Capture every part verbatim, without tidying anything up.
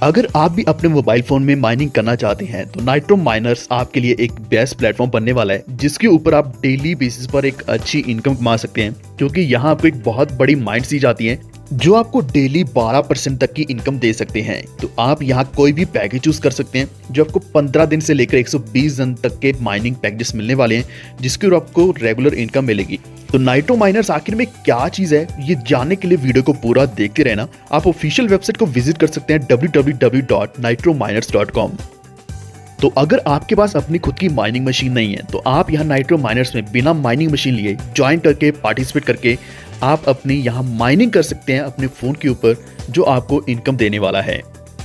अगर आप भी अपने मोबाइल फोन में माइनिंग करना चाहते हैं तो नाइट्रो माइनर्स आपके लिए एक बेस्ट प्लेटफॉर्म बनने वाला है, जिसके ऊपर आप डेली बेसिस पर एक अच्छी इनकम कमा सकते हैं। क्योंकि यहाँ आपको एक बहुत बड़ी माइंड दी जाती है जो आपको डेली बारह परसेंट तक की इनकम दे सकते हैं। तो आप यहाँ कोई भी पैकेज चूज कर सकते हैं जो आपको पंद्रह दिन से लेकर एक सौ बीस दिन तक के माइनिंग पैकेजेस मिलने वाले हैं, जिसके ऊपर आपको रेगुलर इनकम मिलेगी। तो नाइट्रो माइनर्स आखिर में क्या चीज है, ये जानने के लिए वीडियो को पूरा देखते रहना। आप ऑफिशियल वेबसाइट को विजिट कर सकते हैं W W W dot Nitro Miners dot com. तो अगर आपके पास अपनी खुद की माइनिंग मशीन नहीं है तो आप यहाँ नाइट्रो माइनर्स में बिना माइनिंग मशीन लिए ज्वाइन करके पार्टिसिपेट करके आप अपनी यहाँ माइनिंग कर सकते हैं अपने फोन के ऊपर, जो आपको इनकम देने वाला है।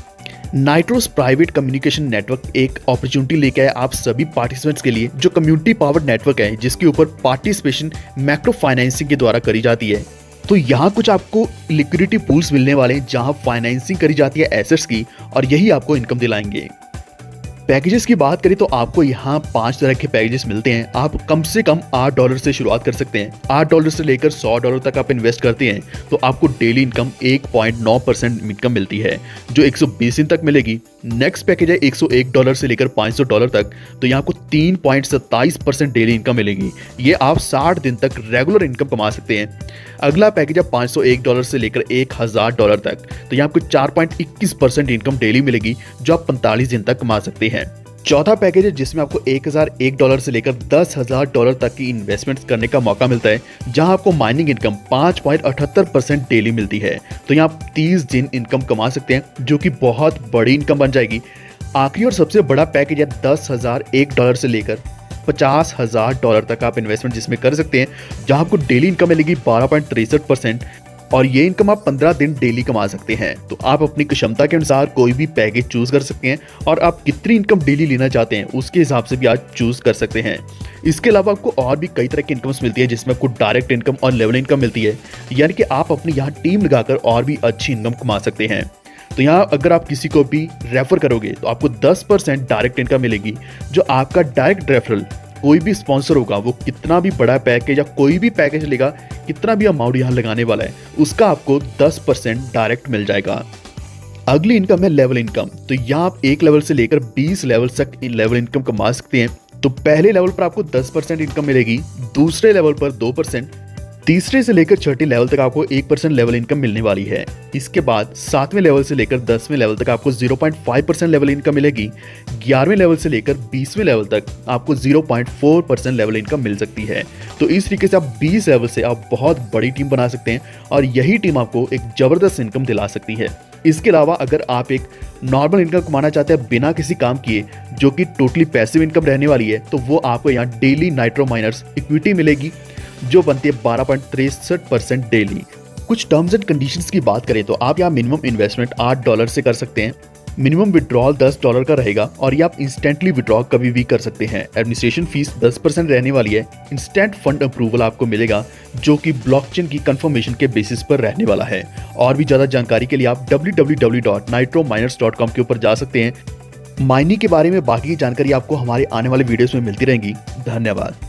नाइट्रोस प्राइवेट कम्युनिकेशन नेटवर्क एक अपॉर्चुनिटी लेके आया आप सभी पार्टिसिपेंट्स के लिए, जो कम्युनिटी पावर्ड नेटवर्क है जिसके ऊपर पार्टिसिपेशन मैक्रो फाइनेंसिंग के द्वारा करी जाती है। तो यहाँ कुछ आपको लिक्विडिटी पूल्स मिलने वाले हैं जहाँ फाइनेंसिंग करी जाती है एसेट्स की, और यही आपको इनकम दिलाएंगे। पैकेजेस की बात करें तो आपको यहाँ पांच तरह के पैकेजेस मिलते हैं। आप कम से कम आठ डॉलर से शुरुआत कर सकते हैं। आठ डॉलर से लेकर सौ डॉलर तक आप इन्वेस्ट करते हैं तो आपको डेली इनकम एक पॉइंट नौ परसेंट इनकम मिलती है, जो एक सौ बीस दिन तक मिलेगी। नेक्स्ट पैकेज है एक सौ एक डॉलर से लेकर पाँच सौ डॉलर तक, तो यहाँ आपको तीन पॉइंट सत्ताईस परसेंट डेली इनकम मिलेगी। ये आप साठ दिन तक रेगुलर इनकम कमा सकते हैं। अगला पैकेज है पाँच सौ एक डॉलर से लेकर एक हज़ार डॉलर तक, तो यहाँ आपको चार पॉइंट इक्कीस परसेंट इनकम डेली मिलेगी, जो आप पैंतालीस दिन तक कमा सकते हैं। चौथा पैकेज है जिसमें आपको एक हज़ार एक डॉलर से लेकर दस हज़ार डॉलर तक की इन्वेस्टमेंट करने का मौका मिलता है, जहां आपको माइनिंग इनकम पाँच पॉइंट अठहत्तर परसेंट डेली मिलती है। तो यहाँ आप तीस दिन इनकम कमा सकते हैं, जो कि बहुत बड़ी इनकम बन जाएगी। आखिरी और सबसे बड़ा पैकेज है दस हज़ार एक डॉलर से लेकर पचास हज़ार डॉलर तक आप इन्वेस्टमेंट जिसमें कर सकते हैं, जहां आपको डेली इनकम मिलेगी बारह पॉइंट तिरसठ परसेंट, और ये इनकम आप पंद्रह दिन डेली कमा सकते हैं। तो आप अपनी क्षमता के अनुसार कोई भी पैकेज चूज कर सकते हैं, और आप कितनी इनकम डेली लेना चाहते हैं उसके हिसाब से भी आज चूज कर सकते हैं। इसके अलावा आपको और भी कई तरह की इनकम्स मिलती है, जिसमें आपको डायरेक्ट इनकम और लेवल इनकम मिलती है, यानी कि आप अपनी यहाँ टीम लगाकर और भी अच्छी इनकम कमा सकते हैं। तो यहाँ अगर आप किसी को भी रेफर करोगे तो आपको दस परसेंट डायरेक्ट इनकम मिलेगी, जो आपका डायरेक्ट रेफरल कोई भी स्पॉन्सर होगा, वो कितना भी बड़ा पैकेज या कोई भी पैकेज लेगा, कितना भी अमाउंट यहाँ लगाने वाला है, उसका आपको दस परसेंट डायरेक्ट मिल जाएगा। अगली इनकम है लेवल इनकम। तो यहाँ आप एक लेवल से लेकर बीस लेवल तक लेवल इनकम कमा सकते हैं। तो पहले लेवल पर आपको दस परसेंट इनकम मिलेगी, दूसरे लेवल पर दो परसेंट, तीसरे से लेकर छठे लेवल तक आपको एक परसेंट लेवल इनकम मिलने वाली है। इसके बाद सातवें लेवल से लेकर दसवें लेवल तक आपको zero point five percent level income मिलेगी। ग्यारहवें लेवल से लेकर बीसवें लेवल तक आपको zero point four percent level income मिल सकती है। तो इस तरीके से आप बीस लेवल से आप बहुत बड़ी टीम बना सकते हैं, और यही टीम आपको एक जबरदस्त इनकम दिला सकती है। इसके अलावा अगर आप एक नॉर्मल इनकम कमाना चाहते हैं बिना किसी काम किए, जो कि टोटली पैसिव इनकम रहने वाली है, तो वो आपको यहाँ डेली नाइट्रो माइनर्स इक्विटी मिलेगी, जो बनती है बारह पॉइंट तिरसठ परसेंट डेली। कुछ टर्म्स एंड कंडीशंस की बात करें तो आप यहाँ मिनिमम इन्वेस्टमेंट आठ डॉलर से कर सकते हैं। मिनिमम विड्रॉल दस डॉलर का रहेगा, और ये आप इंस्टेंटली विड्रॉ कभी भी कर सकते हैं। एडमिनिस्ट्रेशन फीस दस परसेंट रहने वाली है। इंस्टेंट फंड अप्रूवल आपको मिलेगा, जो कि ब्लॉकचेन की कंफर्मेशन के बेसिस पर रहने वाला है। और भी ज़्यादा जानकारी के लिए आप W W W dot Nitro Miners dot com के ऊपर जा सकते हैं। माइनिंग के बारे में बाकी की जानकारी आपको हमारे आने वाले वीडियोस में मिलती रहेंगी। धन्यवाद।